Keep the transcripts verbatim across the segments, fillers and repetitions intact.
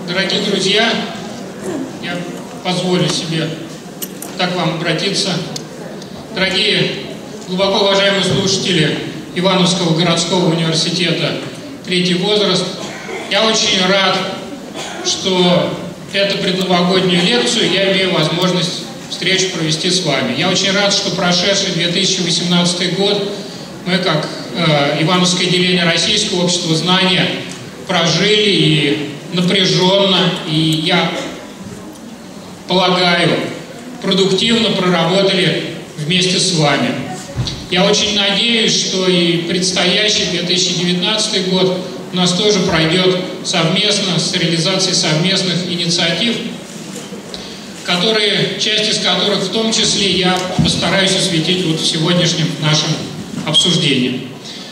Дорогие друзья, я позволю себе так к вам обратиться. Дорогие, глубоко уважаемые слушатели Ивановского городского университета «Третий возраст», я очень рад, что эту предновогоднюю лекцию я имею возможность встречу провести с вами. Я очень рад, что прошедший две тысячи восемнадцатый год мы, как э, Ивановское отделение Российского общества знания, прожили и напряженно, и я полагаю, продуктивно проработали вместе с вами. Я очень надеюсь, что и предстоящий две тысячи девятнадцатый год у нас тоже пройдет совместно с реализацией совместных инициатив, которые, часть из которых в том числе я постараюсь осветить вот в сегодняшнем нашем обсуждении.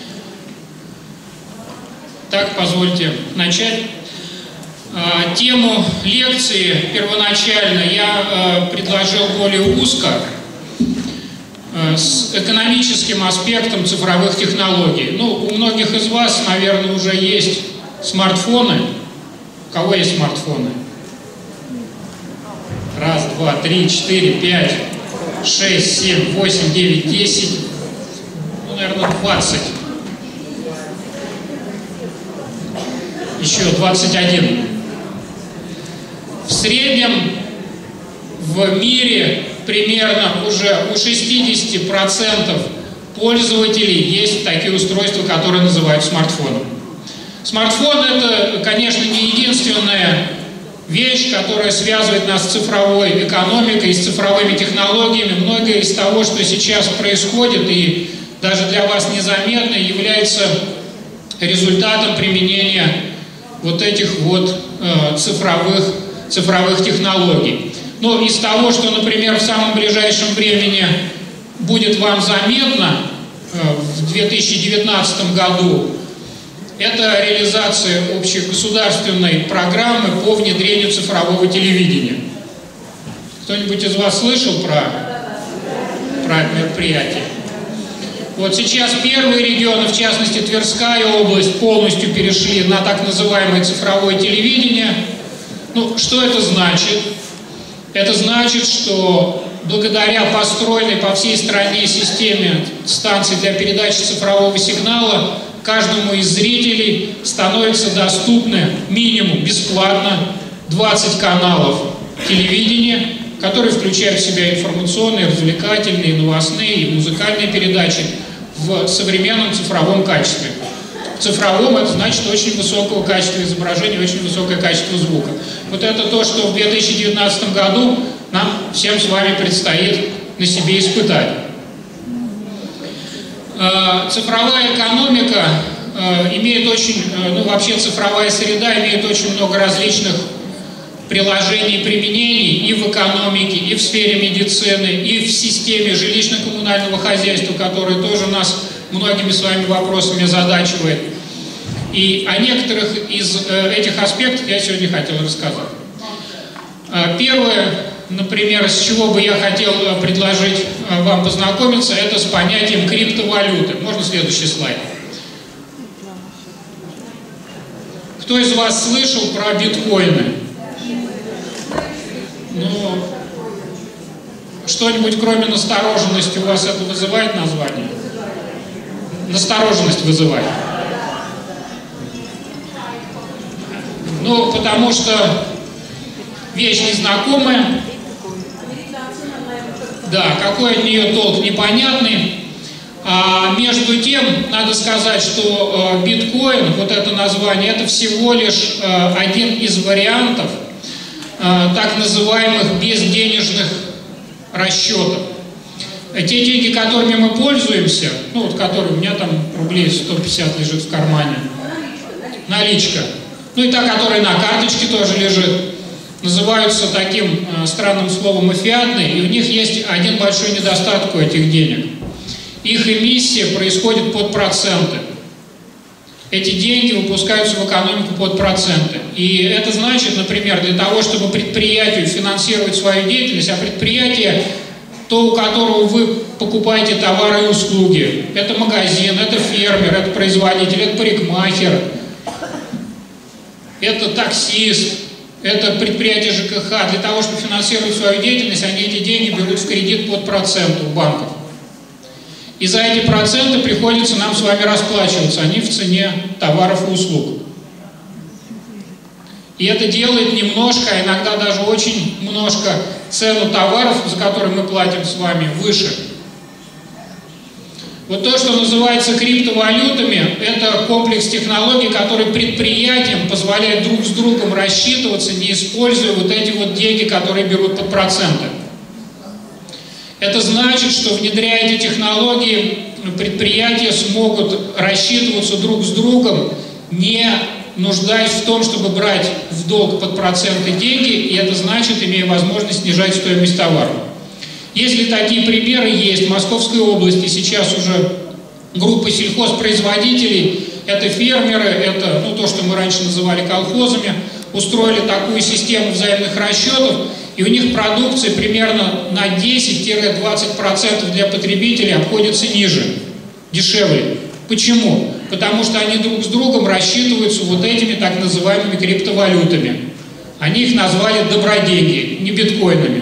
Так, позвольте начать. Тему лекции первоначально я предложил более узко, с экономическим аспектом цифровых технологий. Ну, у многих из вас, наверное, уже есть смартфоны. У кого есть смартфоны? Раз, два, три, четыре, пять, шесть, семь, восемь, девять, десять, ну, наверное, двадцать. Еще двадцать один. В среднем в мире примерно уже у шестидесяти процентов пользователей есть такие устройства, которые называют смартфоном. Смартфон – это, конечно, не единственная вещь, которая связывает нас с цифровой экономикой, с цифровыми технологиями. Многое из того, что сейчас происходит и даже для вас незаметно, является результатом применения вот этих вот э, цифровых, цифровых технологий. Но из того, что, например, в самом ближайшем времени будет вам заметно э, в две тысячи девятнадцатом году, это реализация общегосударственной программы по внедрению цифрового телевидения. Кто-нибудь из вас слышал про, про это мероприятие? Вот сейчас первые регионы, в частности Тверская область, полностью перешли на так называемое цифровое телевидение. Ну, что это значит? Это значит, что благодаря построенной по всей стране системе станций для передачи цифрового сигнала каждому из зрителей становится доступны минимум бесплатно двадцать каналов телевидения, которые включают в себя информационные, развлекательные, новостные и музыкальные передачи в современном цифровом качестве. В цифровом это значит очень высокого качества изображения, очень высокое качество звука. Вот это то, что в две тысячи девятнадцатом году нам всем с вами предстоит на себе испытать. Цифровая экономика имеет очень, ну вообще цифровая среда имеет очень много различных приложений и применений и в экономике, и в сфере медицины, и в системе жилищно-коммунального хозяйства, которое тоже нас многими с вами вопросами озадачивает. И о некоторых из этих аспектов я сегодня хотел рассказать. Первое, например, с чего бы я хотел предложить вам познакомиться, это с понятием криптовалюты. Можно следующий слайд? Кто из вас слышал про биткоины? Ну, что-нибудь кроме настороженности у вас это вызывает название? Настороженность вызывает. Ну, потому что вещь незнакомая. Да, какой от нее толк непонятный. А между тем, надо сказать, что э, биткоин, вот это название, это всего лишь э, один из вариантов э, так называемых безденежных расчетов. Те деньги, которыми мы пользуемся, ну вот которые у меня там рублей сто пятьдесят лежит в кармане, наличка, ну и та, которая на карточке тоже лежит, называются таким э, странным словом «фиатные», и у них есть один большой недостаток у этих денег. Их эмиссия происходит под проценты. Эти деньги выпускаются в экономику под проценты. И это значит, например, для того, чтобы предприятию финансировать свою деятельность, а предприятие, то, у которого вы покупаете товары и услуги, это магазин, это фермер, это производитель, это парикмахер, это таксист, это предприятия ЖКХ, для того, чтобы финансировать свою деятельность, они эти деньги берут в кредит под процент у банков. И за эти проценты приходится нам с вами расплачиваться, они в цене товаров и услуг. И это делает немножко, а иногда даже очень немножко цену товаров, за которые мы платим с вами, выше. Вот то, что называется криптовалютами, это комплекс технологий, который предприятиям позволяет друг с другом рассчитываться, не используя вот эти вот деньги, которые берут под проценты. Это значит, что, внедряя эти технологии, предприятия смогут рассчитываться друг с другом, не нуждаясь в том, чтобы брать в долг под проценты деньги, и это значит, имея возможность снижать стоимость товара. Если такие примеры есть, в Московской области сейчас уже группы сельхозпроизводителей, это фермеры, это ну, то, что мы раньше называли колхозами, устроили такую систему взаимных расчетов, и у них продукция примерно на десять-двадцать процентов для потребителей обходится ниже, дешевле. Почему? Потому что они друг с другом рассчитываются вот этими так называемыми криптовалютами. Они их назвали доброденьги, не биткоинами.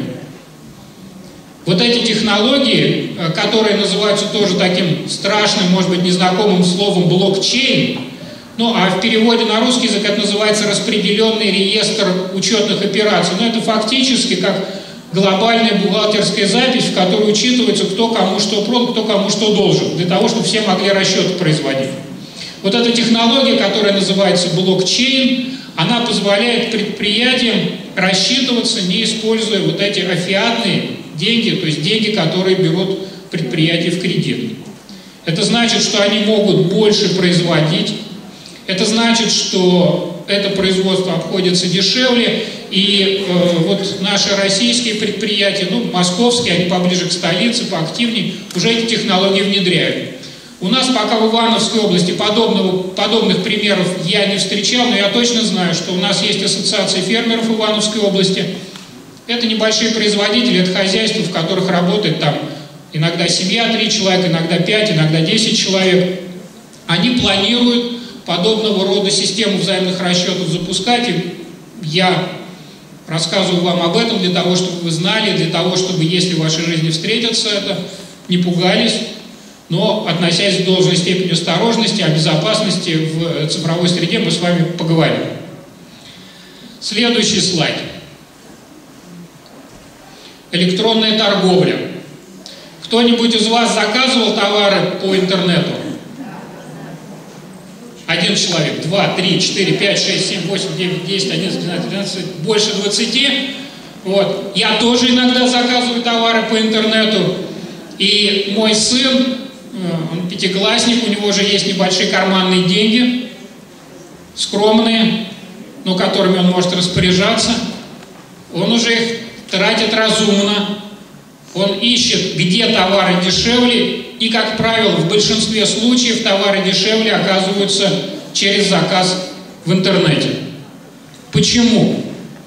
Вот эти технологии, которые называются тоже таким страшным, может быть, незнакомым словом блокчейн, ну а в переводе на русский язык это называется распределенный реестр учетных операций. Но это фактически как глобальная бухгалтерская запись, в которой учитывается, кто кому что продал, кто кому что должен, для того, чтобы все могли расчеты производить. Вот эта технология, которая называется блокчейн, она позволяет предприятиям рассчитываться, не используя вот эти фиатные деньги, то есть деньги, которые берут предприятия в кредит. Это значит, что они могут больше производить, это значит, что это производство обходится дешевле, и э, вот наши российские предприятия, ну, московские, они поближе к столице, поактивнее, уже эти технологии внедряют. У нас пока в Ивановской области подобного, подобных примеров я не встречал, но я точно знаю, что у нас есть ассоциация фермеров Ивановской области. Это небольшие производители, это хозяйства, в которых работает там иногда семья, три человека, иногда пять, иногда десять человек. Они планируют подобного рода систему взаимных расчетов запускать, и я рассказываю вам об этом для того, чтобы вы знали, для того, чтобы, если в вашей жизни встретятся это, не пугались, но, относясь в должной степени осторожности, о безопасности в цифровой среде, мы с вами поговорим. Следующий слайд. Электронная торговля. Кто-нибудь из вас заказывал товары по интернету? Один человек, два, три, четыре, пять, шесть, семь, восемь, девять, десять, одиннадцать, двенадцать, тринадцать, больше двадцати. Вот. Я тоже иногда заказываю товары по интернету. И мой сын, он пятиклассник, у него же есть небольшие карманные деньги, скромные, но которыми он может распоряжаться. Он уже их тратит разумно. Он ищет, где товары дешевле, и, как правило, в большинстве случаев товары дешевле оказываются через заказ в интернете. Почему?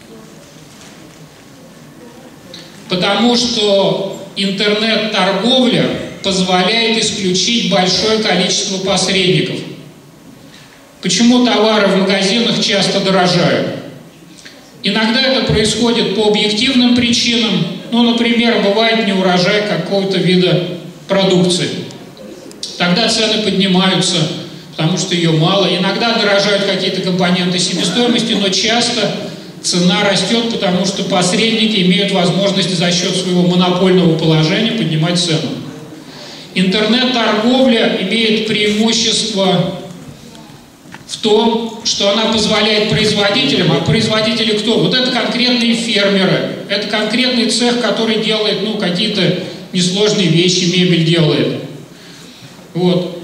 Потому что интернет-торговля позволяет исключить большое количество посредников. Почему товары в магазинах часто дорожают? Иногда это происходит по объективным причинам. Ну, например, бывает неурожай какого-то вида продукции. Тогда цены поднимаются, потому что ее мало. Иногда дорожают какие-то компоненты себестоимости, но часто цена растет, потому что посредники имеют возможность за счет своего монопольного положения поднимать цену. Интернет-торговля имеет преимущество в том, что она позволяет производителям, а производители кто? Вот это конкретные фермеры, это конкретный цех, который делает ну, какие-то несложные вещи, мебель делает. Вот.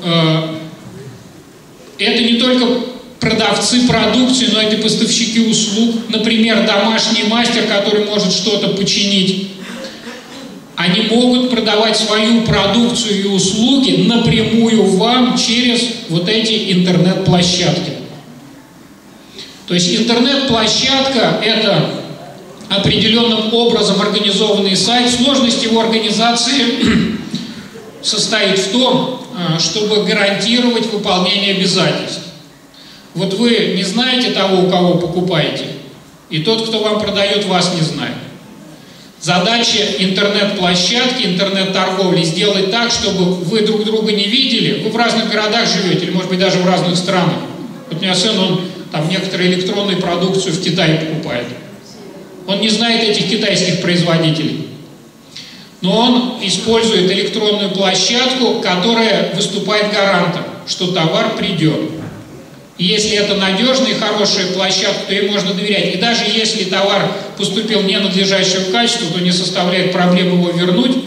Это не только продавцы продукции, но это поставщики услуг. Например, домашний мастер, который может что-то починить. Они могут продавать свою продукцию и услуги напрямую вам через вот эти интернет-площадки. То есть интернет-площадка – это определенным образом организованный сайт. Сложность его организации состоит в том, чтобы гарантировать выполнение обязательств. Вот вы не знаете того, у кого покупаете, И тот, кто вам продает, вас не знает. Задача интернет-площадки, интернет-торговли сделать так, чтобы вы друг друга не видели. Вы в разных городах живете, или, может быть, даже в разных странах. Вот у меня сын, он там некоторую электронную продукцию в Китае покупает. Он не знает этих китайских производителей. Но он использует электронную площадку, которая выступает гарантом, что товар придет. И если это надежная и хорошая площадка, то ей можно доверять. И даже если товар поступил ненадлежащего качества, то не составляет проблем его вернуть.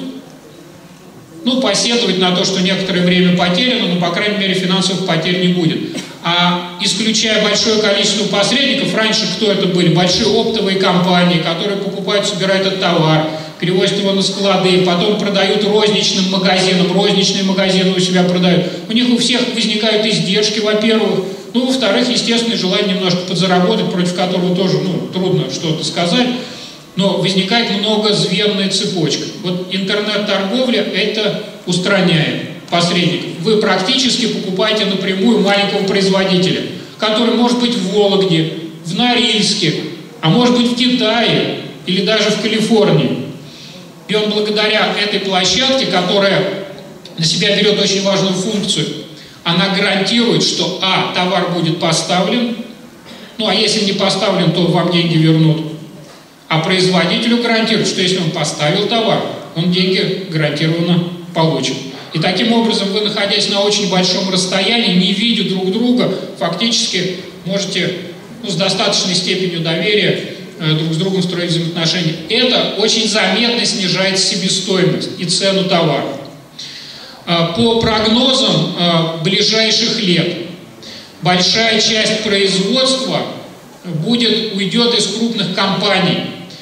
Ну, посетовать на то, что некоторое время потеряно, но, по крайней мере, финансовых потерь не будет. А исключая большое количество посредников, раньше кто это были? Большие оптовые компании, которые покупают, собирают этот товар, перевозят его на склады, потом продают розничным магазинам, розничные магазины у себя продают. У них у всех возникают издержки, во-первых. Ну, во-вторых, естественно, желание немножко подзаработать, против которого тоже, ну, трудно что-то сказать, но возникает многозвенная цепочка. Вот интернет-торговля это устраняет посредников. Вы практически покупаете напрямую маленького производителя, который может быть в Вологде, в Норильске, а может быть в Китае или даже в Калифорнии. И он благодаря этой площадке, которая на себя берет очень важную функцию, она гарантирует, что а, товар будет поставлен, ну а если не поставлен, то вам деньги вернут. А производителю гарантирует, что если он поставил товар, он деньги гарантированно получит. И таким образом вы, находясь на очень большом расстоянии, не видя друг друга, фактически можете, ну, с достаточной степенью доверия э, друг с другом строить взаимоотношения. Это очень заметно снижает себестоимость и цену товара. По прогнозам ближайших лет большая часть производства будет, уйдет из крупных компаний,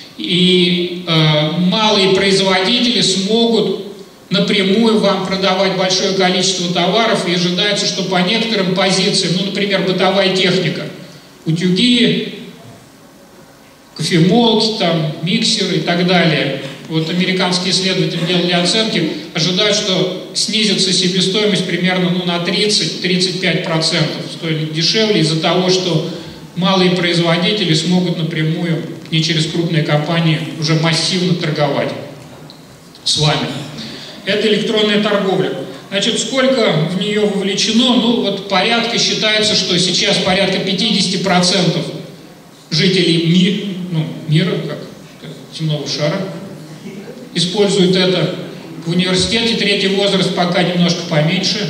и малые производители смогут напрямую вам продавать большое количество товаров, и ожидается, что по некоторым позициям, ну, например, бытовая техника, утюги, кофемолки, там, миксеры и так далее. Вот американские исследователи делали оценки, ожидают, что снизится себестоимость примерно, ну, на тридцать-тридцать пять процентов, стоит дешевле из-за того, что малые производители смогут напрямую, не через крупные компании, уже массивно торговать с вами. Это электронная торговля. Значит, сколько в нее вовлечено? Ну, вот порядка, считается, что сейчас порядка пятьдесят процентов жителей ми, ну, мира, как земного шара, используют это в университете. Третий возраст пока немножко поменьше.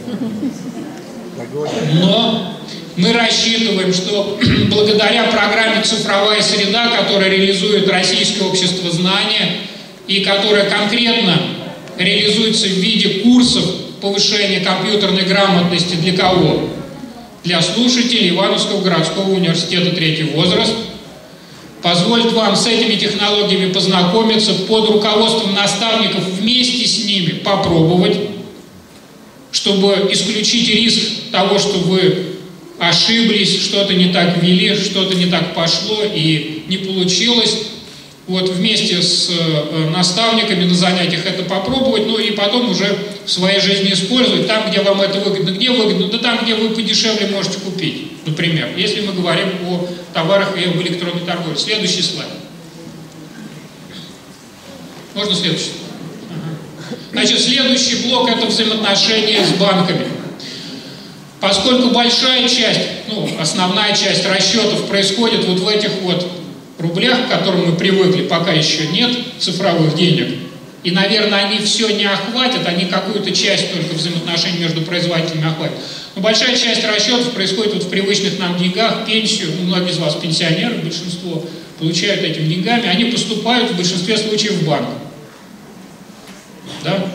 Но мы рассчитываем, что благодаря программе «Цифровая среда», которая реализует Российское общество знания и которая конкретно реализуется в виде курсов повышения компьютерной грамотности для кого? Для слушателей Ивановского городского университета «Третий возраст», позволит вам с этими технологиями познакомиться, под руководством наставников вместе с ними попробовать, чтобы исключить риск того, что вы ошиблись, что-то не так ввели, что-то не так пошло и не получилось. Вот вместе с э, наставниками на занятиях это попробовать, ну и потом уже в своей жизни использовать там, где вам это выгодно. Где выгодно? Да там, где вы подешевле можете купить, например, если мы говорим о товарах и об электронной торговле. Следующий слайд. Можно следующий? Ага. Значит, следующий блок – это взаимоотношения с банками. Поскольку большая часть, ну, основная часть расчетов происходит вот в этих вот рублях, к которым мы привыкли, пока еще нет цифровых денег, и, наверное, они все не охватят, они какую-то часть только взаимоотношений между производителями охватят. Но большая часть расчетов происходит вот в привычных нам деньгах, пенсию, ну, многие из вас пенсионеры, большинство получают этими деньгами, они поступают в большинстве случаев в банк. Да?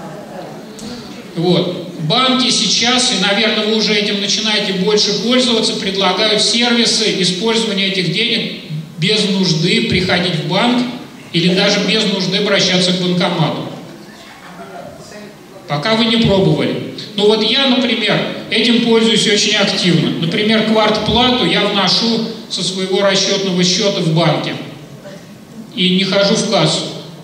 Вот. Банки сейчас, и, наверное, вы уже этим начинаете больше пользоваться, предлагают сервисы использования этих денег без нужды приходить в банк или даже без нужды обращаться к банкомату. Пока вы не пробовали. Но вот я, например, этим пользуюсь очень активно. Например, квартплату я вношу со своего расчетного счета в банке и не хожу в кассу.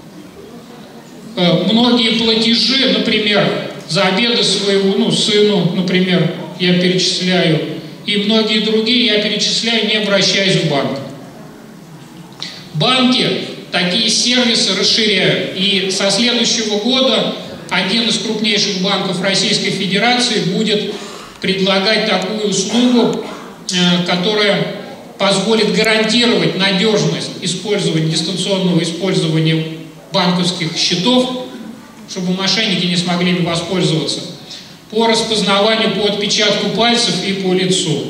Многие платежи, например, за обеды своему, ну, сыну, например, я перечисляю, и многие другие я перечисляю, не обращаясь в банк. Банки такие сервисы расширяют. И со следующего года один из крупнейших банков Российской Федерации будет предлагать такую услугу, которая позволит гарантировать надежность использования, дистанционного использования банковских счетов, чтобы мошенники не смогли им воспользоваться, по распознаванию по отпечатку пальцев и по лицу.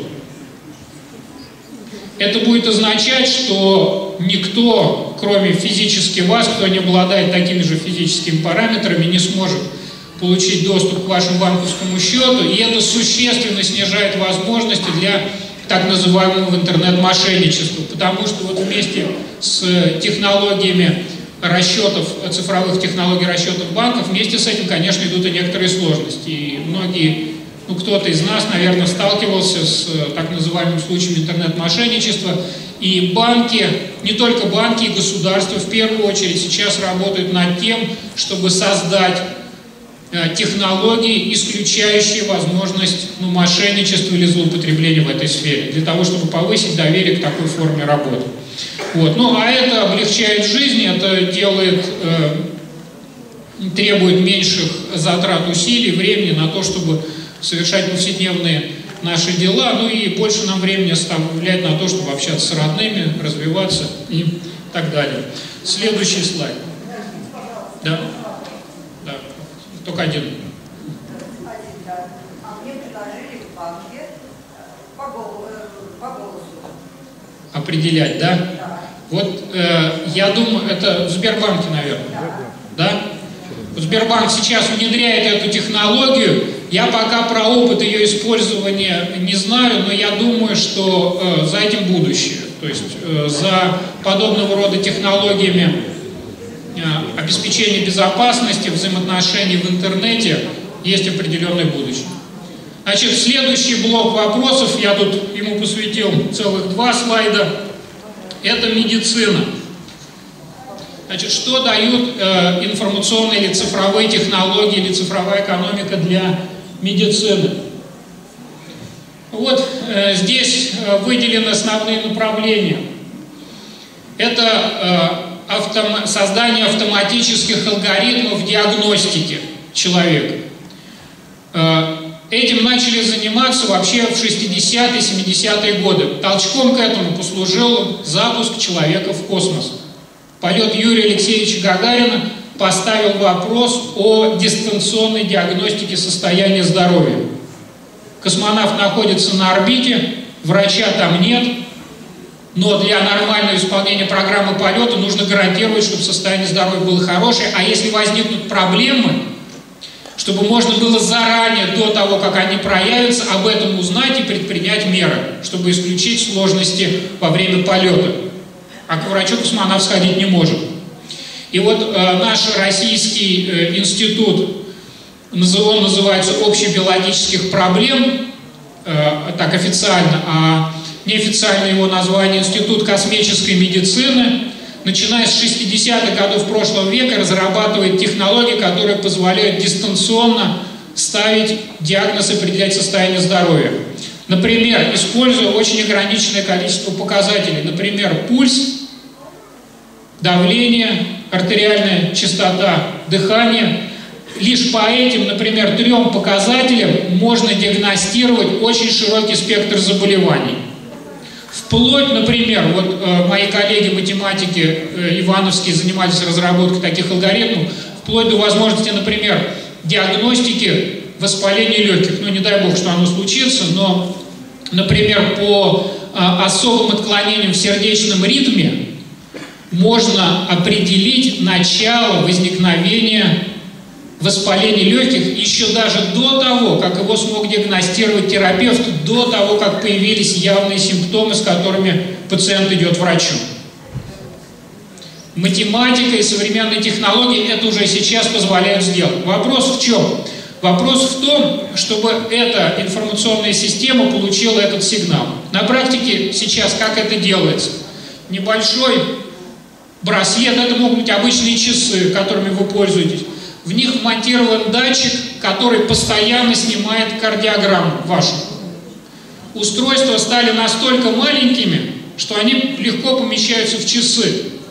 Это будет означать, что никто, кроме физически вас, кто не обладает такими же физическими параметрами, не сможет получить доступ к вашему банковскому счету, и это существенно снижает возможности для так называемого интернет-мошенничества, потому что вот вместе с технологиями расчетов, цифровых технологий расчетов банков, вместе с этим, конечно, идут и некоторые сложности. И многие, ну кто-то из нас, наверное, сталкивался с так называемым случаем интернет-мошенничества. И банки, не только банки, и государства в первую очередь сейчас работают над тем, чтобы создать технологии, исключающие возможность ну, мошенничества или злоупотребления в этой сфере, для того, чтобы повысить доверие к такой форме работы. Вот. Ну, а это облегчает жизнь, это делает, э, требует меньших затрат усилий, времени на то, чтобы совершать повседневные наши дела, ну и больше нам времени оставляет на то, чтобы общаться с родными, развиваться и так далее. Следующий слайд. Да? Да. Только один. А мне предложили в банке по голосу. Определять, да? Да. Вот э, я думаю, это в Сбербанке, наверное. Да? Да? Сбербанк сейчас внедряет эту технологию. Я пока про опыт ее использования не знаю, но я думаю, что э, за этим будущее. То есть э, за подобного рода технологиями обеспечения безопасности, взаимоотношений в интернете есть определенное будущее. Значит, следующий блок вопросов, я тут ему посвятил целых два слайда, это медицина. Значит, что дают э, информационные или цифровые технологии, или цифровая экономика для медицины? Вот э, здесь э, выделены основные направления. Это э, Автом... создание автоматических алгоритмов диагностики человека. Этим начали заниматься вообще в шестидесятые, семидесятые годы. Толчком к этому послужил запуск человека в космос. Полет Юрия Алексеевича Гагарина поставил вопрос о дистанционной диагностике состояния здоровья. Космонавт находится на орбите, врача там нет, но для нормального исполнения программы полета нужно гарантировать, чтобы состояние здоровья было хорошее, а если возникнут проблемы, чтобы можно было заранее, до того, как они проявятся, об этом узнать и предпринять меры, чтобы исключить сложности во время полета. А к врачу космонавт сходить не может. И вот э, наш российский э, институт, он называется «Общебиологических проблем», э, так официально, а неофициальное его название Институт космической медицины, начиная с шестидесятых годов прошлого века разрабатывает технологии, которые позволяют дистанционно ставить диагноз и определять состояние здоровья. Например, используя очень ограниченное количество показателей, например, пульс, давление, артериальная частота дыхания. Лишь по этим, например, трем показателям можно диагностировать очень широкий спектр заболеваний. Вплоть, например, вот э, мои коллеги-математики э, ивановские занимались разработкой таких алгоритмов, вплоть до возможности, например, диагностики воспаления легких. Ну, не дай бог, что оно случится, но, например, по э, особым отклонениям в сердечном ритме можно определить начало возникновения воспаления легких еще даже до того, как его смог диагностировать терапевт, до того, как появились явные симптомы, с которыми пациент идет к врачу. Математика и современные технологии это уже сейчас позволяют сделать. Вопрос в чем? Вопрос в том, чтобы эта информационная система получила этот сигнал. На практике сейчас как это делается? Небольшой браслет, это могут быть обычные часы, которыми вы пользуетесь. В них вмонтирован датчик, который постоянно снимает кардиограмму вашу. Устройства стали настолько маленькими, что они легко помещаются в часы.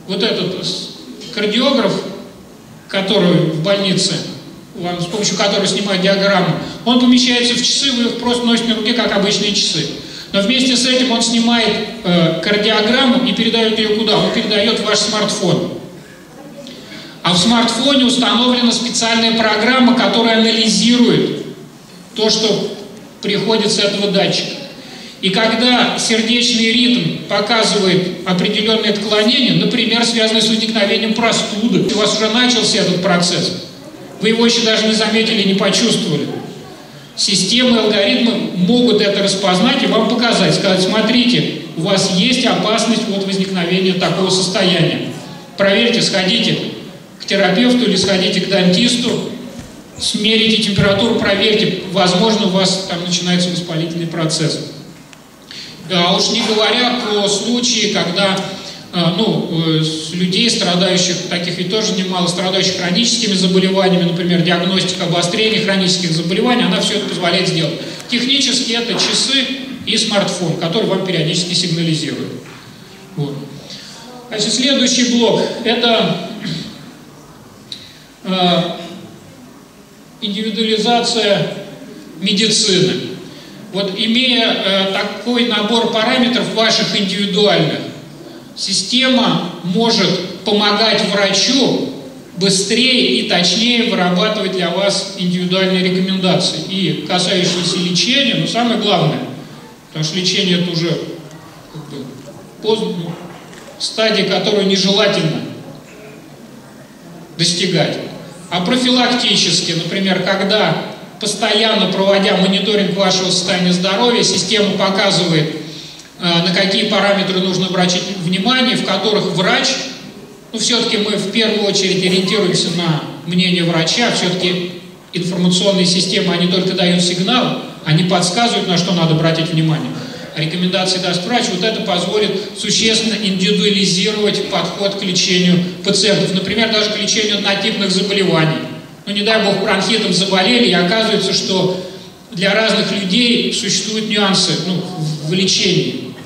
вот этот кардиограф, который в больнице, вам, с помощью которого снимают диаграмму, он помещается в часы, вы их просто носите на руке, как обычные часы. Но вместе с этим он снимает э, кардиограмму и передает ее куда? Он передает в ваш смартфон. А в смартфоне установлена специальная программа, которая анализирует то, что приходит с этого датчика. И когда сердечный ритм показывает определенные отклонения, например, связанные с возникновением простуды, у вас уже начался этот процесс, вы его еще даже не заметили, не почувствовали. Системы и алгоритмы могут это распознать и вам показать, сказать: смотрите, у вас есть опасность от возникновения такого состояния. Проверьте, сходите к терапевту или сходите к дантисту, смерите температуру, проверьте, возможно, у вас там начинается воспалительный процесс. А уж не говоря про случаи, когда ну, людей, страдающих, таких ведь тоже немало, страдающих хроническими заболеваниями, например, диагностика обострения хронических заболеваний, она все это позволяет сделать. Технически это часы и смартфон, который вам периодически сигнализирует. Вот. Значит, следующий блок – это э, индивидуализация медицины. Вот имея э, такой набор параметров ваших индивидуальных, система может помогать врачу быстрее и точнее вырабатывать для вас индивидуальные рекомендации, и касающиеся лечения, но самое главное, потому что лечение это уже как бы, поздно, стадия, которую нежелательно достигать. А профилактически, например, когда постоянно проводя мониторинг вашего состояния здоровья, система показывает, на какие параметры нужно обратить внимание, в которых врач, ну все-таки мы в первую очередь ориентируемся на мнение врача, все-таки информационные системы, они только дают сигнал, они подсказывают, на что надо обратить внимание. А рекомендации даст врач, вот это позволит существенно индивидуализировать подход к лечению пациентов, например, даже к лечению однотипных заболеваний. Ну, не дай бог, бронхитом заболели, и оказывается, что для разных людей существуют нюансы ну, в лечении.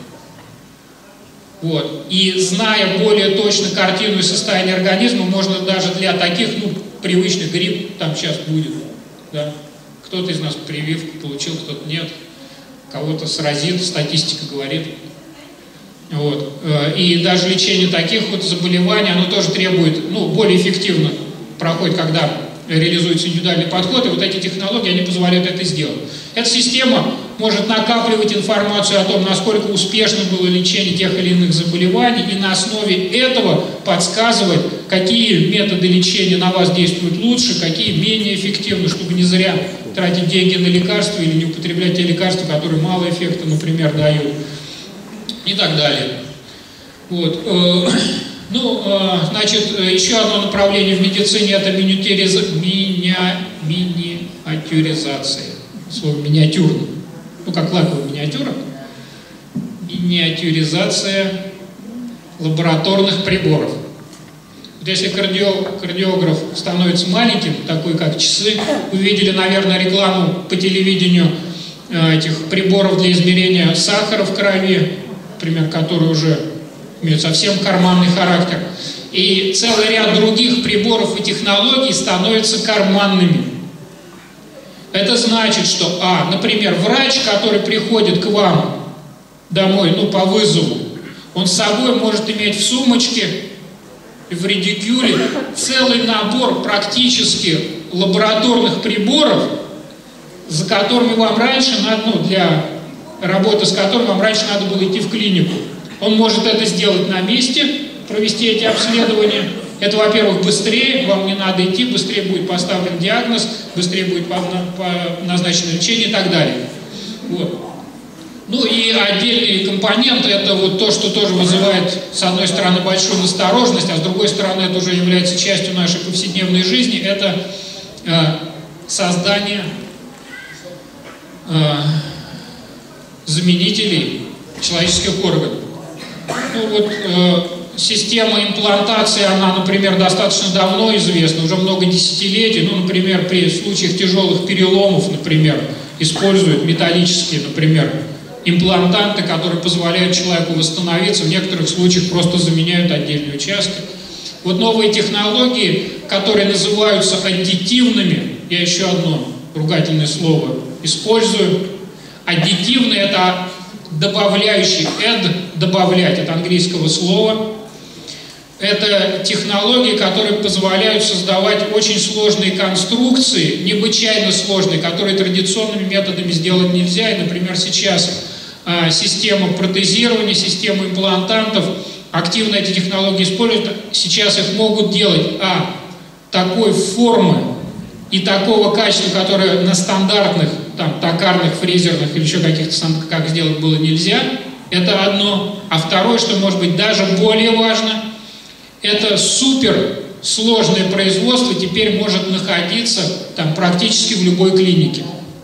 Вот. И зная более точно картину и состояние организма, можно даже для таких, ну, привычных, грипп там сейчас будет. Да? Кто-то из нас прививку получил, кто-то нет. Кого-то сразит, статистика говорит. Вот. И даже лечение таких вот заболеваний, оно тоже требует, ну, более эффективно проходит, когда реализуется индивидуальный подход, и вот эти технологии, они позволяют это сделать. Эта система может накапливать информацию о том, насколько успешно было лечение тех или иных заболеваний, и на основе этого подсказывать, какие методы лечения на вас действуют лучше, какие менее эффективны, чтобы не зря тратить деньги на лекарства или не употреблять те лекарства, которые мало эффекта, например, дают, и так далее. Вот. Ну, значит, еще одно направление в медицине – это миниатюриза... Миня... миниатюризация. Слово «миниатюрно». Ну, как лаковая миниатюра. Миниатюризация лабораторных приборов. Вот если кардио... кардиограф становится маленьким, такой как часы, вы видели, наверное, рекламу по телевидению этих приборов для измерения сахара в крови, например, которые уже имеют совсем карманный характер. И целый ряд других приборов и технологий становятся карманными. Это значит, что, а, например, врач, который приходит к вам домой, ну, по вызову, он с собой может иметь в сумочке, в редикюле целый набор практически лабораторных приборов, за которыми вам раньше надо, ну, для работы с которыми вам раньше надо было идти в клинику. Он может это сделать на месте, провести эти обследования. Это, во-первых, быстрее, вам не надо идти, быстрее будет поставлен диагноз, быстрее будет назначено лечение и так далее. Вот. Ну и отдельные компоненты – это вот то, что тоже вызывает, с одной стороны, большую настороженность, а с другой стороны, это уже является частью нашей повседневной жизни. Это э, создание э, заменителей человеческих органов. Ну, вот, э, система имплантации, она, например, достаточно давно известна, уже много десятилетий. Ну, например, при случаях тяжелых переломов, например, используют металлические, например, имплантанты, которые позволяют человеку восстановиться, в некоторых случаях просто заменяют отдельные участки. Вот новые технологии, которые называются аддитивными, я еще одно ругательное слово использую. Аддитивный — это добавляющий, add — добавлять, это английского слова. Это технологии, которые позволяют создавать очень сложные конструкции, необычайно сложные, которые традиционными методами сделать нельзя. И, например, сейчас э, система протезирования, система имплантантов, активно эти технологии используют. Сейчас их могут делать, а такой формы и такого качества, которое на стандартных, там, токарных, фрезерных или еще каких-то, как сделать было нельзя, это одно. А второе, что может быть даже более важно, это супер сложное производство теперь может находиться там практически в любой клинике.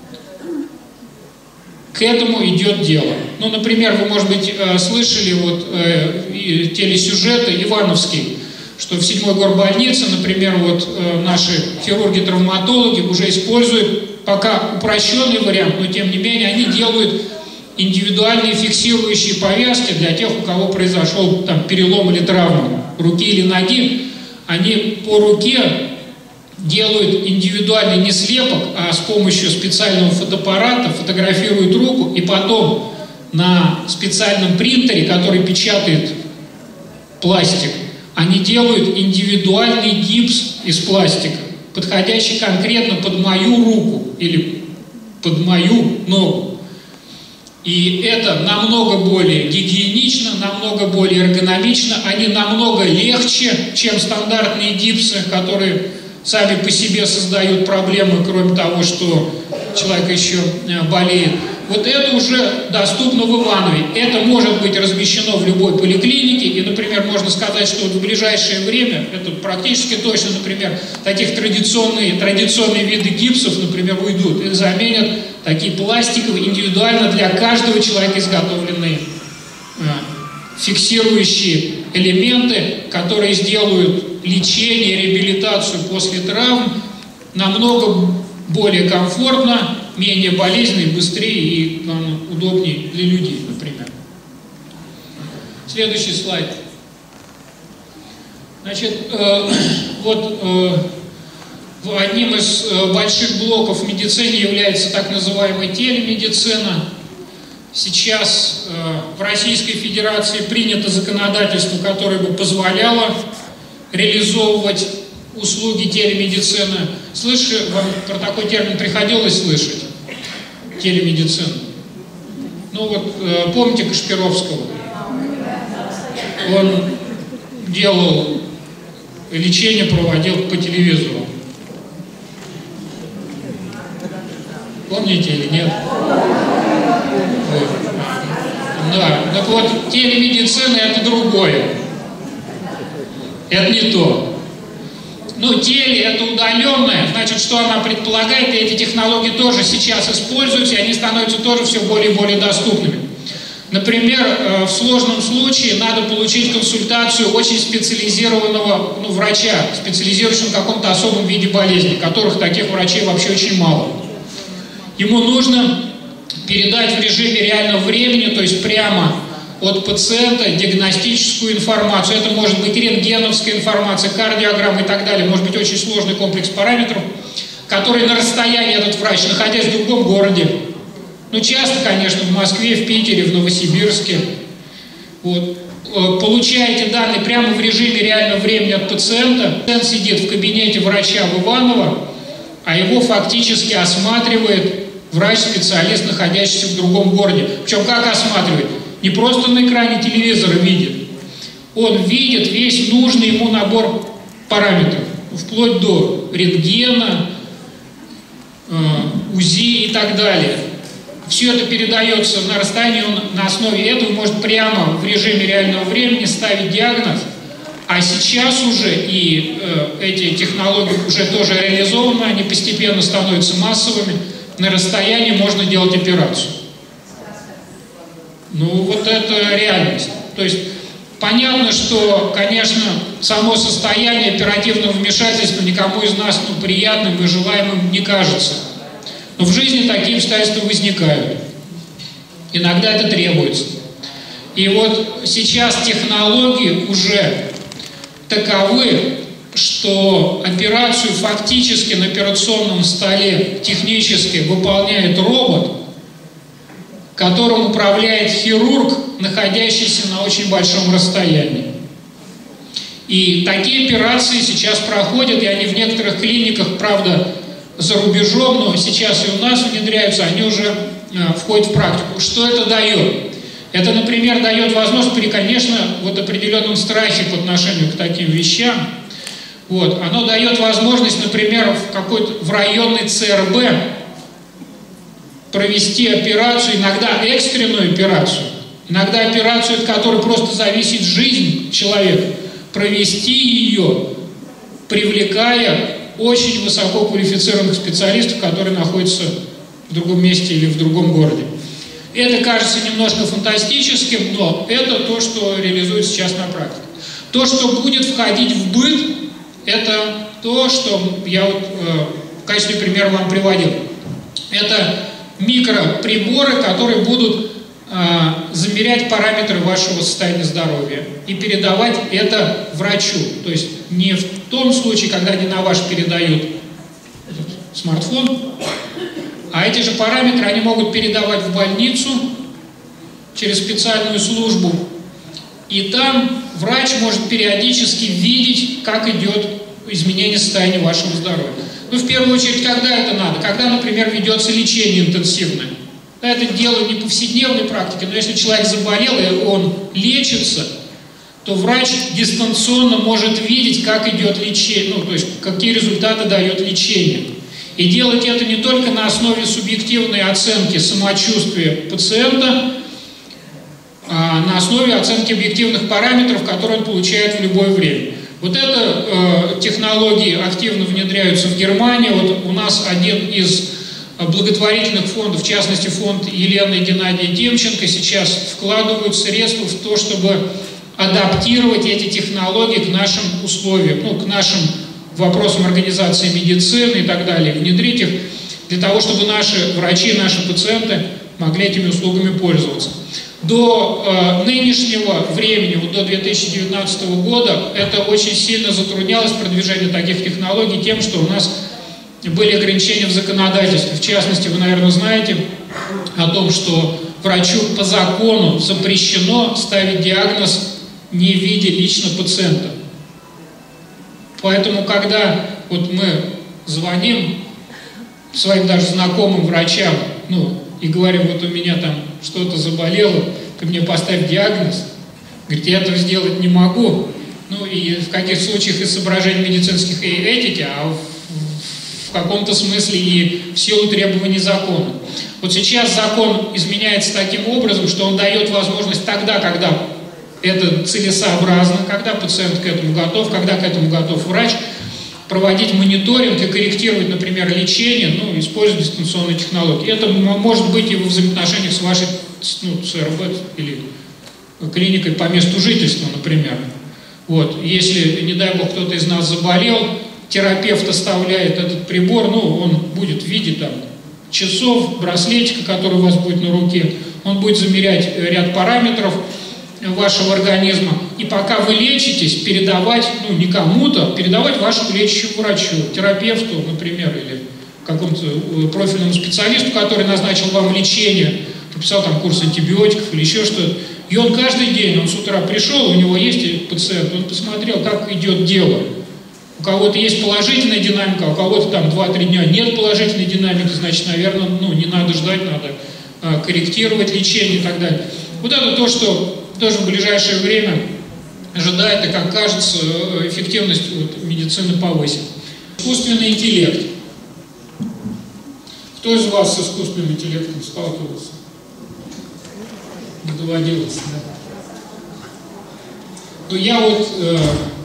К этому идет дело. Ну, например, вы, может быть, слышали вот э, телесюжеты ивановские, что в седьмой горбольнице, например, вот э, наши хирурги-травматологи уже используют пока упрощенный вариант, но тем не менее они делают индивидуальные фиксирующие повязки для тех, у кого произошел там перелом или травма руки или ноги. Они по руке делают индивидуальный не слепок, а с помощью специального фотоаппарата фотографируют руку, и потом на специальном принтере, который печатает пластик, они делают индивидуальный гипс из пластика, подходящий конкретно под мою руку или под мою ногу. И это намного более гигиенично, намного более эргономично, они намного легче, чем стандартные гипсы, которые сами по себе создают проблемы, кроме того, что человек еще болеет. Вот это уже доступно в Иванове. Это может быть размещено в любой поликлинике. И, например, можно сказать, что вот в ближайшее время, это практически точно, например, таких традиционные, традиционные виды гипсов, например, уйдут. Их заменят такие пластиковые, индивидуально для каждого человека изготовленные э, фиксирующие элементы, которые сделают лечение, реабилитацию после травм намного более комфортно, менее болезненно, быстрее и, главное, удобнее для людей, например. Следующий слайд. Значит, э, вот э, одним из э, больших блоков в медицине является так называемая телемедицина. Сейчас э, в Российской Федерации принято законодательство, которое бы позволяло реализовывать услуги телемедицины. Слышали, вам про такой термин приходилось слышать? Телемедицина. Ну вот, э, помните Кашпировского? Он делал лечение, проводил по телевизору. Помните или нет? Вот. Да, так вот, телемедицина — это другое. Это не то. Ну, теле — это удаленное, значит, что она предполагает, и эти технологии тоже сейчас используются, и они становятся тоже все более и более доступными. Например, в сложном случае надо получить консультацию очень специализированного ну, врача, специализирующего в каком-то особом виде болезни, которых таких врачей вообще очень мало. Ему нужно передать в режиме реального времени, то есть прямо от пациента диагностическую информацию. Это может быть рентгеновская информация, кардиограмма и так далее. Может быть очень сложный комплекс параметров, который на расстоянии этот врач, находясь в другом городе, ну часто, конечно, в Москве, в Питере, в Новосибирске, вот, получаете данные прямо в режиме реального времени от пациента. Пациент сидит в кабинете врача в Иваново, а его фактически осматривает врач-специалист, находящийся в другом городе. Причем как осматривает? Не просто на экране телевизора видит. Он видит весь нужный ему набор параметров, вплоть до рентгена, э, УЗИ и так далее. Все это передается на расстоянии, он на основе этого может прямо в режиме реального времени ставить диагноз. А сейчас уже и э, эти технологии уже тоже реализованы, они постепенно становятся массовыми. На расстоянии можно делать операцию. Ну, вот это реальность. То есть, понятно, что, конечно, само состояние оперативного вмешательства никому из нас ну, приятным и желаемым не кажется. Но в жизни такие обстоятельства возникают. Иногда это требуется. И вот сейчас технологии уже таковы, что операцию фактически на операционном столе технически выполняет робот, которым управляет хирург, находящийся на очень большом расстоянии. И такие операции сейчас проходят, и они в некоторых клиниках, правда, за рубежом, но сейчас и у нас внедряются, они уже э, входят в практику. Что это дает? Это, например, дает возможность при, конечно, вот определенном страхе по отношению к таким вещам. Вот, оно дает возможность, например, в какой-то в районный ЦРБ провести операцию, иногда экстренную операцию, иногда операцию, от которой просто зависит жизнь человека, провести ее, привлекая очень высоко квалифицированных специалистов, которые находятся в другом месте или в другом городе. Это кажется немножко фантастическим, но это то, что реализуется сейчас на практике. То, что будет входить в быт, это то, что я вот, э, в качестве примера вам приводил. Это микроприборы, которые будут э, замерять параметры вашего состояния здоровья и передавать это врачу. То есть не в том случае, когда они на ваш передают смартфон, а эти же параметры они могут передавать в больницу через специальную службу. И там врач может периодически видеть, как идет изменение состояния вашего здоровья. Ну, в первую очередь, когда это надо? Когда, например, ведется лечение интенсивное. Это дело не повседневной практики, но если человек заболел и он лечится, то врач дистанционно может видеть, как идет лечение, ну, то есть какие результаты дает лечение. И делать это не только на основе субъективной оценки самочувствия пациента, а на основе оценки объективных параметров, которые он получает в любое время. Вот это э, технологии активно внедряются в Германии. Вот у нас один из благотворительных фондов, в частности фонд Елены и Геннадия Демченко, сейчас вкладывают средства в то, чтобы адаптировать эти технологии к нашим условиям, ну, к нашим вопросам организации медицины и так далее, внедрить их для того, чтобы наши врачи, наши пациенты могли этими услугами пользоваться. До э, нынешнего времени, вот до две тысячи девятнадцатого года, это очень сильно затруднялось продвижение таких технологий тем, что у нас были ограничения в законодательстве. В частности, вы, наверное, знаете о том, что врачу по закону запрещено ставить диагноз, не видя лично пациента. Поэтому, когда вот мы звоним своим даже знакомым врачам, ну, и говорим, вот у меня там что-то заболело, ты мне поставь диагноз, говорит, я этого сделать не могу. Ну, и в каких случаях из соображений медицинских и этики, а в, в каком-то смысле и в силу требований закона. Вот сейчас закон изменяется таким образом, что он дает возможность тогда, когда это целесообразно, когда пациент к этому готов, когда к этому готов врач, проводить мониторинг и корректировать, например, лечение, ну, используя дистанционные технологии. Это может быть и во взаимоотношениях с вашей, ну, ЦРБ или клиникой по месту жительства, например. Вот. Если, не дай бог, кто-то из нас заболел, терапевт оставляет этот прибор, ну, он будет в виде там часов, браслетика, который у вас будет на руке, он будет замерять ряд параметров вашего организма, и пока вы лечитесь, передавать, ну, не кому-то, передавать вашему лечащему врачу, терапевту, например, или какому-то профильному специалисту, который назначил вам лечение, прописал там курс антибиотиков или еще что-то. И он каждый день, он с утра пришел, у него есть пациент, он посмотрел, как идет дело. У кого-то есть положительная динамика, у кого-то там два-три дня нет положительной динамики, значит, наверное, ну, не надо ждать, надо а, корректировать лечение и так далее. Вот это то, что тоже в ближайшее время ожидает, и, как кажется, эффективность вот, медицины повысит. Искусственный интеллект. Кто из вас с искусственным интеллектом сталкивался? Не доводилось, да? Ну, я вот э,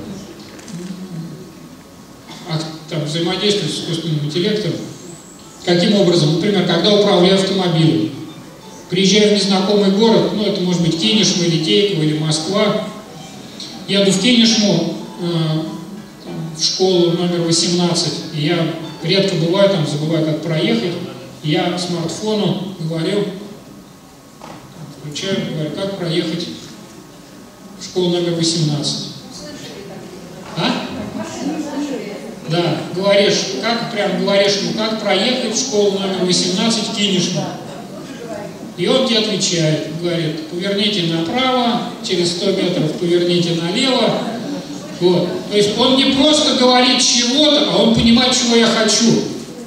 там, взаимодействую с искусственным интеллектом. Каким образом? Например, когда управляю автомобилем. Приезжаю в незнакомый город, ну, это может быть Кинешма или Тейково, или Москва. Еду в Кинешму, э, там, в школу номер восемнадцать, и я редко бываю там, забываю, как проехать. Я смартфону говорю, Включаю, говорю, как проехать в школу номер восемнадцать. А? Да, говоришь, как прям говоришь, ну как проехать в школу номер восемнадцать, кинешь. И он тебе отвечает, говорит, поверните направо, через сто метров поверните налево. Вот. То есть он не просто говорит чего-то, а он понимает, чего я хочу.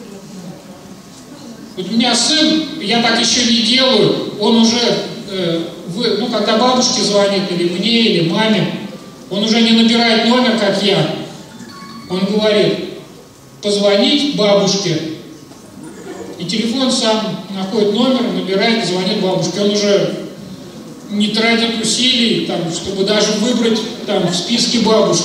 Вот у меня сын, я так еще не делаю, он уже, э, вы, ну когда бабушке звонит, или мне, или маме, он уже не набирает номер, как я. Он говорит, позвонить бабушке. И телефон сам находит номер, набирает, звонит бабушке. Он уже не тратит усилий, там, чтобы даже выбрать там, в списке бабушку.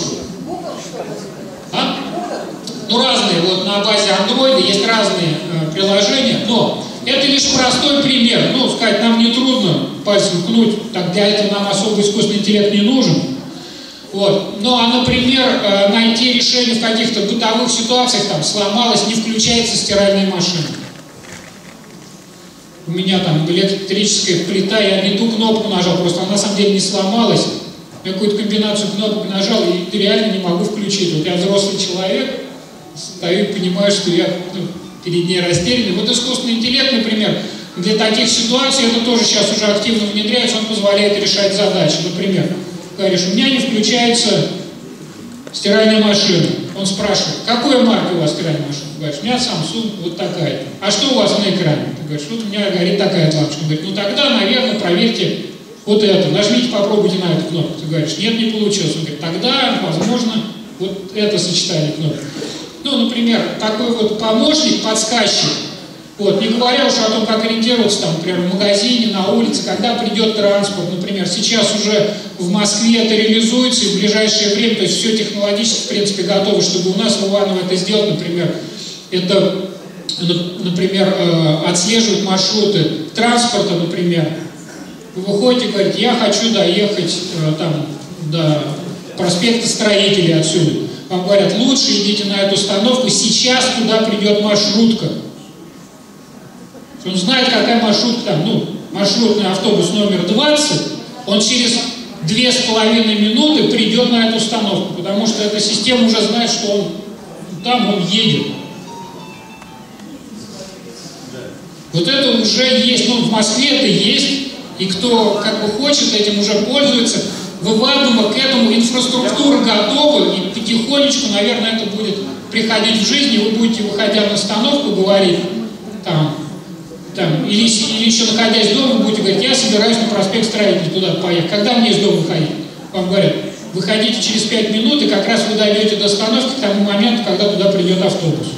А? Ну, разные. Вот на базе Android есть разные э, приложения, но это лишь простой пример. Ну, сказать, нам не трудно пальцем ткнуть, так для этого нам особо искусственный интеллект не нужен. Вот. Ну, а, например, э, найти решение в каких-то бытовых ситуациях, там, сломалась, не включается стиральная машина. У меня там электрическая плита, я не ту кнопку нажал, просто она на самом деле не сломалась. Я какую-то комбинацию кнопок нажал и реально не могу включить. Вот я взрослый человек, стою и понимаю, что я ну, перед ней растерянный. Вот искусственный интеллект, например, для таких ситуаций, это тоже сейчас уже активно внедряется, он позволяет решать задачи. Например, говоришь, у меня не включается стиральная машина. Он спрашивает, какой марки у вас стиральная машина? Ты говоришь, у меня Samsung вот такая-то. А что у вас на экране? Ты говоришь, вот у меня горит такая лампочка. Он говорит, ну тогда, наверное, проверьте вот это. Нажмите, попробуйте на эту кнопку. Ты говоришь, нет, не получилось. Он говорит, тогда, возможно, вот это сочетание кнопок. Ну, например, такой вот помощник, подсказчик. Вот, не говоря уж о том, как ориентироваться, там, например, в магазине, на улице, когда придет транспорт, например, сейчас уже в Москве это реализуется, и в ближайшее время, то есть все технологически, в принципе, готово, чтобы у нас в Иваново это сделать, например, это, например, отслеживать маршруты транспорта, например. Вы выходите и говорите, я хочу доехать там, до проспекта Строителей отсюда. Вам говорят, лучше идите на эту остановку, сейчас туда придет маршрутка. Он знает, какая маршрутка там, ну, маршрутный автобус номер двадцать, он через две с половиной минуты придет на эту остановку, потому что эта система уже знает, что он там, он едет. Вот это уже есть, ну, в Москве это есть, и кто как бы хочет, этим уже пользуется. В Иваново к этому инфраструктура готова, и потихонечку, наверное, это будет приходить в жизнь, и вы будете, выходя на остановку, говорить, там, Там, или, или еще находясь дома, вы будете говорить, я собираюсь на проспект Строителей туда поехать. Когда мне из дома выходить? Вам говорят, выходите через пять минут, и как раз вы дойдете до остановки к тому моменту, когда туда придет автобус.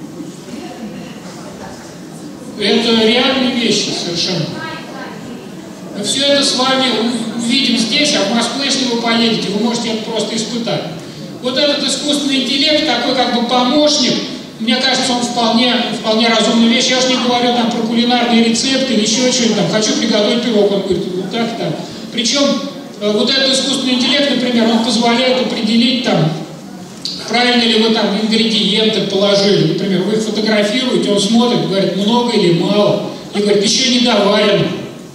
Это реальные вещи совершенно. Мы все это с вами увидим здесь, а в Москву, если вы поедете, вы можете это просто испытать. Вот этот искусственный интеллект, такой как бы помощник, мне кажется, он вполне, вполне разумная вещь. Я уж не говорю там про кулинарные рецепты или еще что-нибудь, там, хочу приготовить пирог, он говорит, вот так, так. Причем, вот этот искусственный интеллект, например, он позволяет определить, там, правильно ли вы там ингредиенты положили. Например, вы их фотографируете, он смотрит, говорит, много или мало, и говорит, еще не доварено.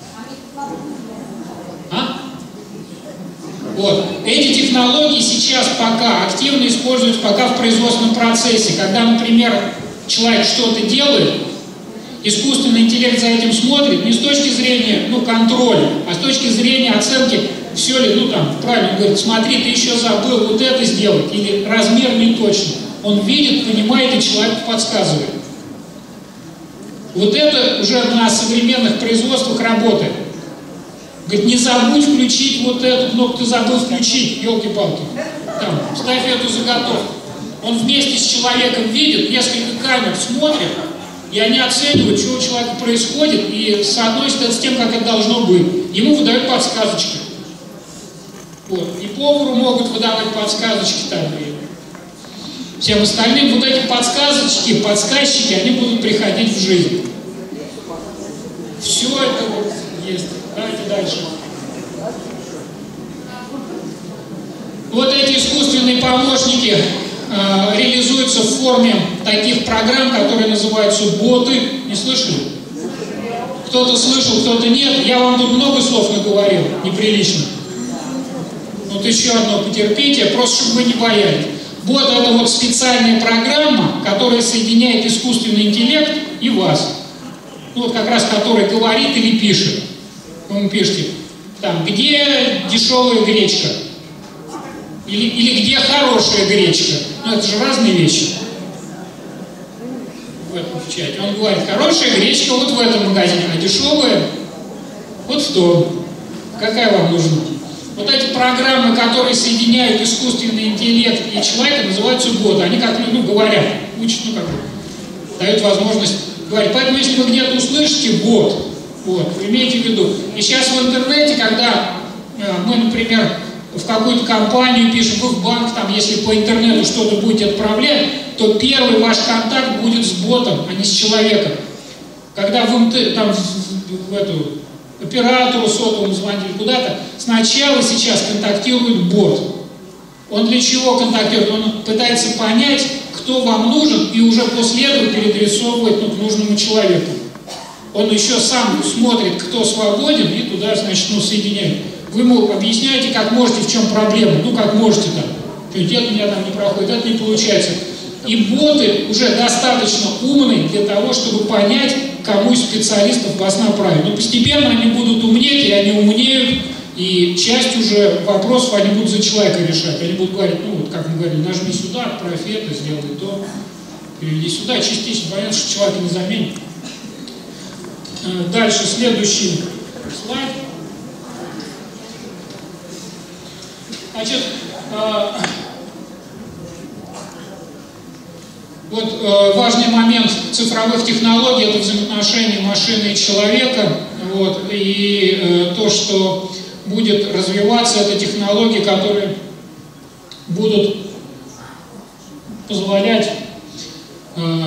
А? Вот. Эти технологии сейчас пока активно используются пока в производственном процессе. Когда, например, человек что-то делает, искусственный интеллект за этим смотрит не с точки зрения ну, контроля, а с точки зрения оценки, все ли, ну там, правильно, он говорит, смотри, ты еще забыл вот это сделать, или размер не точно. Он видит, понимает, и человек подсказывает. Вот это уже на современных производствах работает. Говорит, не забудь включить вот эту кнопку, ты забыл включить, елки-палки. Там, ставь эту заготовку. Он вместе с человеком видит, несколько камер смотрит, и они оценивают, что у человека происходит, и соотносят это с тем, как это должно быть. Ему выдают подсказочки. Вот. И повару могут выдавать подсказочки там, и всем остальным. Вот эти подсказочки, подсказчики, они будут приходить в жизнь. Все это вот есть. Давайте дальше. Вот эти искусственные помощники э, реализуются в форме таких программ, которые называются боты. Не слышали? Кто-то слышал, кто-то нет. Я вам тут много слов наговорил, неприлично. Вот еще одно потерпите, просто чтобы вы не боялись. Вот это вот специальная программа, которая соединяет искусственный интеллект и вас. Ну, вот как раз который говорит или пишет. Вы пишете, там, где дешевая гречка? Или, или где хорошая гречка? Ну, это же разные вещи. В этом в чате. Он говорит, хорошая гречка вот в этом магазине, а дешевая вот в том. Какая вам нужна? Вот эти программы, которые соединяют искусственный интеллект и человека, называются боты. Они как, ну, говорят, учат, ну, как бы, дают возможность говорить. Поэтому, если вы где-то услышите бот, вот, имейте в виду. И сейчас в интернете, когда э, мы, например, в какую-то компанию пишем, вы в банк, там, если по интернету что-то будете отправлять, то первый ваш контакт будет с ботом, а не с человеком. Когда вы там, в, в эту оператору сотовому звонили куда-то, сначала сейчас контактирует бот. Он для чего контактирует? Он пытается понять, кто вам нужен, и уже после этого переадресовывает, ну, к нужному человеку. Он еще сам смотрит, кто свободен, и туда, значит, ну, соединяет. Вы ему объясняете, как можете, в чем проблема. Ну, как можете там. Это у меня там не проходит, это не получается. И боты уже достаточно умные для того, чтобы понять, кому из специалистов вас направить. Но постепенно они будут умнеть, и они умнеют, и часть уже вопросов они будут за человека решать. Они будут говорить, ну, вот как мы говорили, нажми сюда, отправь это, сделай то, переведи сюда. Частично понятно, что человека не заменит. Дальше, следующий слайд. Значит, э, вот э, важный момент цифровых технологий – это взаимоотношения машины и человека. Вот, и э, то, что будет развиваться, это технологии, которые будут позволять э,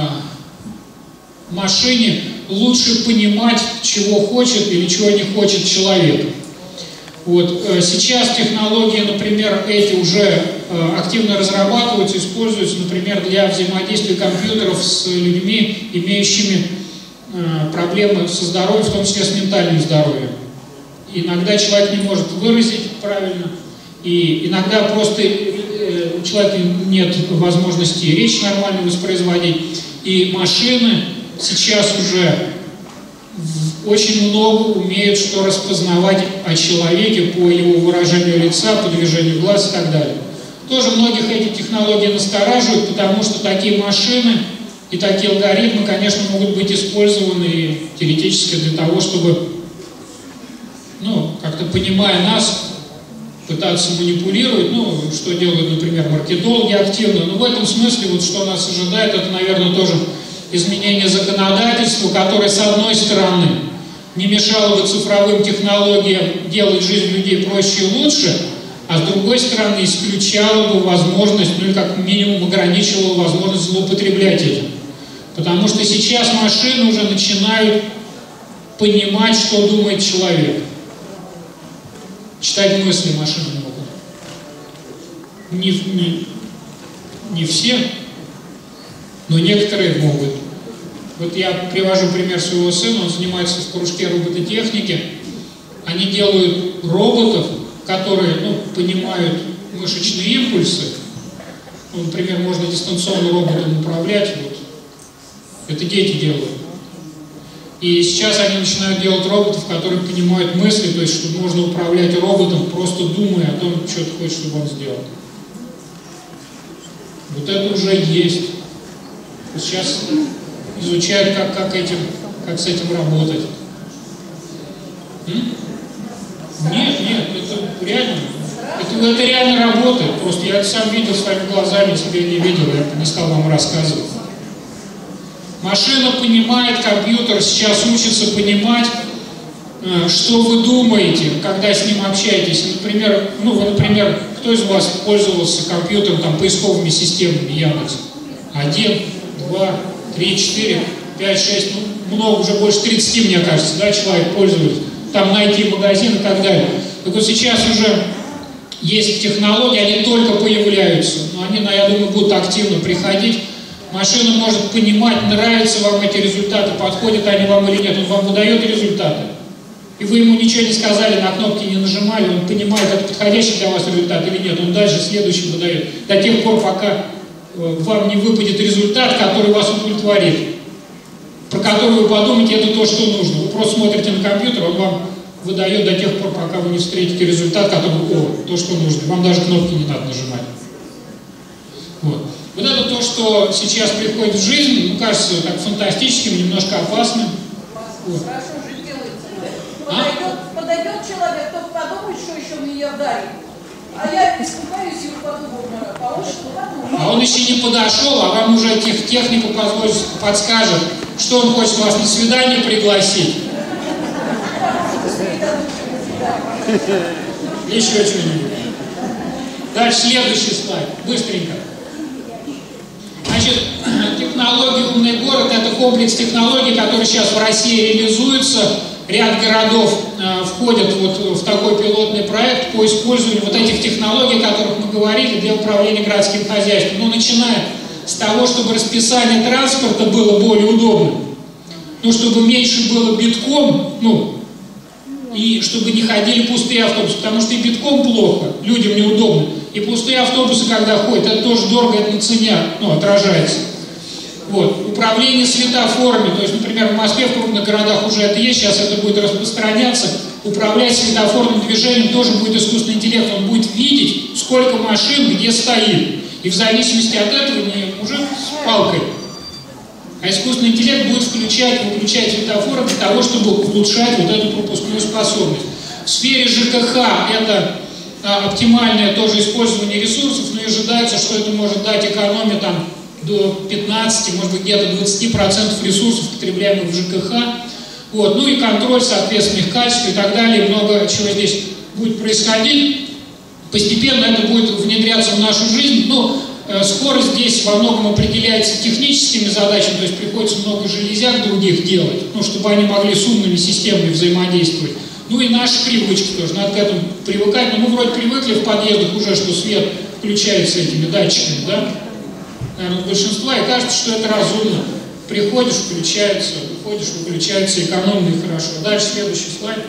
машине лучше понимать, чего хочет или чего не хочет человек. Вот. Сейчас технологии, например, эти уже активно разрабатываются, используются, например, для взаимодействия компьютеров с людьми, имеющими проблемы со здоровьем, в том числе с ментальным здоровьем. Иногда человек не может выразить правильно, и иногда просто у человека нет возможности речь нормально воспроизводить. И машины сейчас уже очень много умеют что распознавать о человеке по его выражению лица, по движению глаз и так далее. Тоже многих эти технологии настораживают, потому что такие машины и такие алгоритмы, конечно, могут быть использованы теоретически для того, чтобы, ну, как-то понимая нас, пытаться манипулировать, ну, что делают, например, маркетологи активно. Но в этом смысле, вот что нас ожидает, это, наверное, тоже изменение законодательства, которое, с одной стороны, не мешало бы цифровым технологиям делать жизнь людей проще и лучше, а с другой стороны, исключало бы возможность, ну или как минимум ограничивало возможность злоупотреблять этим. Потому что сейчас машины уже начинают понимать, что думает человек. Читать мысли машины могут. Не, не, не все, но некоторые могут. Вот я привожу пример своего сына, он занимается в кружке робототехники. Они делают роботов, которые, ну, понимают мышечные импульсы. Ну, например, можно дистанционно роботом управлять. Вот. Это дети делают. И сейчас они начинают делать роботов, которые понимают мысли, то есть, что можно управлять роботом, просто думая о том, что ты хочешь, чтобы он сделал. Вот это уже есть. Сейчас изучают, как, как, этим, как с этим работать. М? Нет, нет, это реально. Это, это реально работает. Просто я это сам видел своими глазами, если бы я не видел, я не стал вам рассказывать. Машина понимает, компьютер сейчас учится понимать, что вы думаете, когда с ним общаетесь. Например, ну, вы, например, кто из вас пользовался компьютером, там, поисковыми системами Яндекс? Один, два, три, четыре, пять, шесть, ну, много, уже больше тридцати, мне кажется, да, человек пользуется. Там найти магазин и так далее. Так вот сейчас уже есть технологии, они только появляются, но они, я думаю, будут активно приходить. Машина может понимать, нравятся вам эти результаты, подходят они вам или нет. Он вам выдает результаты. И вы ему ничего не сказали, на кнопки не нажимали, он понимает, это подходящий для вас результат или нет. Он дальше следующий выдает. До тех пор, пока вам не выпадет результат, который вас удовлетворит, про который вы подумаете, это то, что нужно. Вы просто смотрите на компьютер, он вам выдает до тех пор, пока вы не встретите результат, который, о, то, что нужно. Вам даже кнопки не надо нажимать. Вот. Вот это то, что сейчас приходит в жизнь, ну, кажется так фантастическим, немножко опасным. Вот. Хорошо же делается. А? Подойдет, подойдет человек, тот подумает, что еще меня дарит. А я испугаюсь и упаду в обморок. А он что подумает? А он еще не подошел, а вам уже тех, технику позволит, подскажет, что он хочет вас на свидание пригласить. Еще что-нибудь. Дальше следующий слайд. Быстренько. Значит, технология «Умный город» — это комплекс технологий, который сейчас в России реализуется. Ряд городов э, входят вот в такой пилотный проект по использованию вот этих технологий, о которых мы говорили, для управления городским хозяйством. Ну, начиная с того, чтобы расписание транспорта было более удобным, ну, чтобы меньше было битком, ну, и чтобы не ходили пустые автобусы, потому что и битком плохо, людям неудобно. И пустые автобусы, когда ходят, это тоже дорого, это на цене, ну, отражается. Вот. Управление светофорами, то есть, например, в Москве, в крупных городах уже это есть, сейчас это будет распространяться. Управлять светофорным движением тоже будет искусственный интеллект, он будет видеть, сколько машин где стоит. И в зависимости от этого не мужик с палкой, а искусственный интеллект будет включать, выключать светофоры для того, чтобы улучшать вот эту пропускную способность. В сфере ЖКХ это а, оптимальное тоже использование ресурсов, но и ожидается, что это может дать экономию там до пятнадцати, может быть, где-то двадцати процентов ресурсов, потребляемых в ЖКХ. Вот. Ну и контроль, соответственно, их качества и так далее. Много чего здесь будет происходить. Постепенно это будет внедряться в нашу жизнь. Но э, скорость здесь во многом определяется техническими задачами, то есть приходится много железяк других делать, ну, чтобы они могли с умными системами взаимодействовать. Ну и наши привычки тоже, надо к этому привыкать. Но мы вроде привыкли в подъездах уже, что свет включается этими датчиками, да? Наверное, большинства, и кажется, что это разумно. Приходишь, включается, выходишь, выключается, экономно и хорошо. Дальше следующий слайд.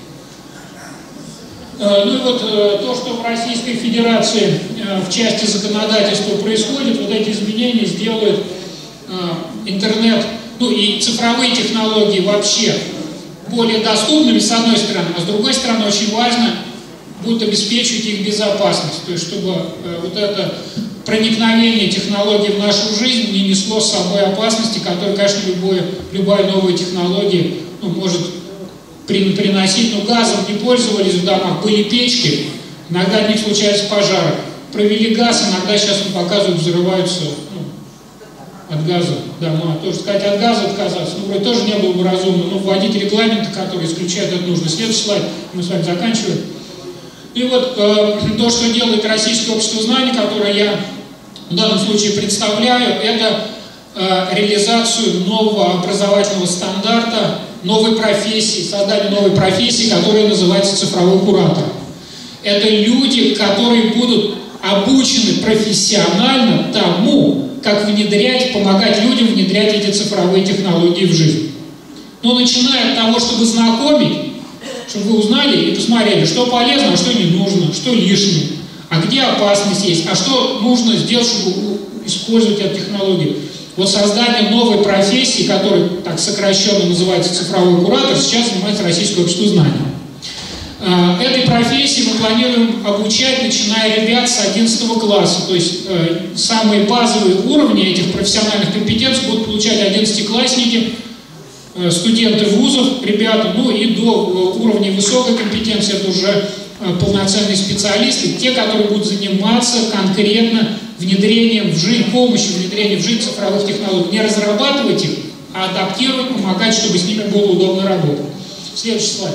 Ну и вот то, что в Российской Федерации в части законодательства происходит, вот эти изменения сделают интернет, ну и цифровые технологии вообще более доступными, с одной стороны, а с другой стороны, очень важно будет обеспечивать их безопасность, то есть чтобы вот это проникновение технологий в нашу жизнь не несло с собой опасности, которые, конечно, любое, любая новая технология ну, может приносить. Но газом не пользовались в домах, были печки, иногда от них случаются пожары. Провели газ, иногда сейчас он показывают, взрываются ну, от газа дома. Тоже сказать, от газа отказаться, ну, вроде тоже не было бы разумно, но вводить регламенты, которые исключают это нужно. Следующий слайд, мы с вами заканчиваем. И вот э, то, что делает Российское общество знаний, которое я в данном случае представляю, это э, реализацию нового образовательного стандарта, новой профессии, создание новой профессии, которая называется цифровой куратор. Это люди, которые будут обучены профессионально тому, как внедрять, помогать людям внедрять эти цифровые технологии в жизнь. Но начиная от того, чтобы знакомить, чтобы вы узнали и посмотрели, что полезно, а что не нужно, что лишнее, а где опасность есть, а что нужно сделать, чтобы использовать эту технологию. Вот создание новой профессии, которая так сокращенно называется цифровой куратор, сейчас занимается Российское общество знаний. Этой профессии мы планируем обучать, начиная ребят с одиннадцатого класса, то есть самые базовые уровни этих профессиональных компетенций будут получать одиннадцатиклассники, студенты вузов, ребята, ну и до уровня высокой компетенции это уже полноценные специалисты, те, которые будут заниматься конкретно внедрением в жизнь, помощью внедрения в жизнь цифровых технологий. Не разрабатывать их, а адаптировать, помогать, чтобы с ними было удобно работать. Следующий слайд.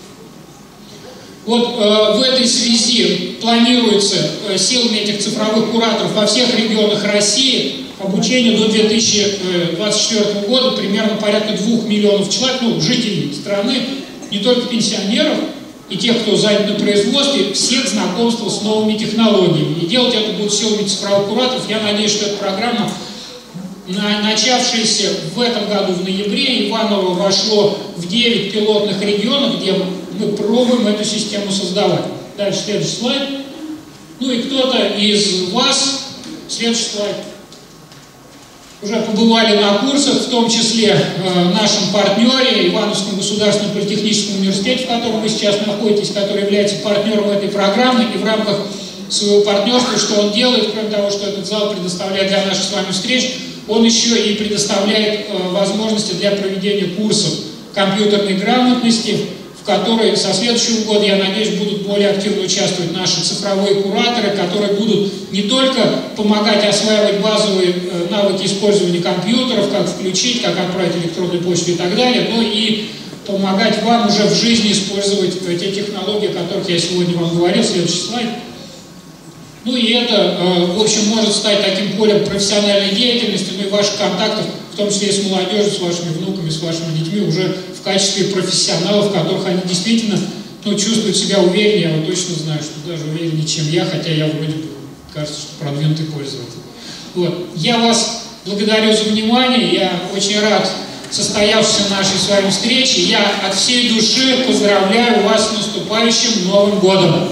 Вот э, в этой связи планируется э, силами этих цифровых кураторов во всех регионах России обучение до две тысячи двадцать четвёртого года примерно порядка двух миллионов человек, ну, жителей страны, не только пенсионеров и тех, кто занят на производстве, всех знакомства с новыми технологиями. И делать это будут силами цифровых кураторов. Я надеюсь, что эта программа на, начавшееся в этом году в ноябре, Иваново вошло в девять пилотных регионов, где мы пробуем эту систему создавать. Дальше следующий слайд. Ну и кто-то из вас, следующий слайд, уже побывали на курсах, в том числе э, нашем партнере, Ивановском государственном политехническом университете, в котором вы сейчас находитесь, который является партнером этой программы, и в рамках своего партнерства, что он делает, кроме того, что этот зал предоставляет для наших с вами встреч, он еще и предоставляет э, возможности для проведения курсов компьютерной грамотности, в которые со следующего года, я надеюсь, будут более активно участвовать наши цифровые кураторы, которые будут не только помогать осваивать базовые э, навыки использования компьютеров, как включить, как отправить электронную почту и так далее, но и помогать вам уже в жизни использовать э, те технологии, о которых я сегодня вам говорил. Следующий слайд. Ну и это, э, в общем, может стать таким полем профессиональной деятельности, ну и ваших контактов, в том числе и с молодежью, с вашими внуками, с вашими детьми, уже в качестве профессионалов, в которых они действительно ну, чувствуют себя увереннее. Я вот точно знаю, что даже увереннее, чем я, хотя я вроде бы, кажется, что продвинутый пользователь. Вот. Я вас благодарю за внимание, я очень рад состоявшейся нашей с вами встрече. Я от всей души поздравляю вас с наступающим Новым годом!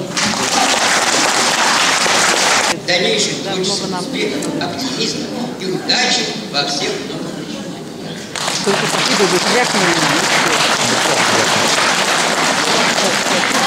Дальнейших творческих успехов, оптимизма и удачи во всех новых. Только покидывают вверх на